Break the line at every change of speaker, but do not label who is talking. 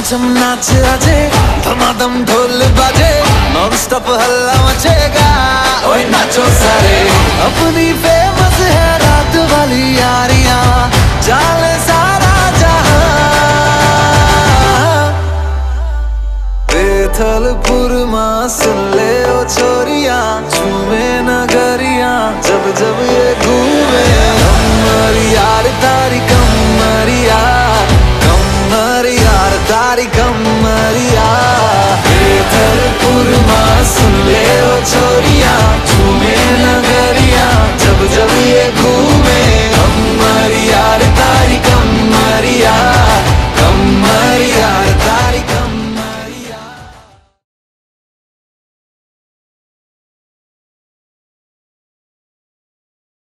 छम नाच आजे, धमाधम ढोल बाजे, नॉन स्टॉप हल्ला मचेगा। ओए नाचो सारे, अपनी फेमस है रात वाली यारियां, जाले सारा जहां। बेथलपुर मां सुन ले ओ छोरियां, झूमे नगरियां, जब जब ये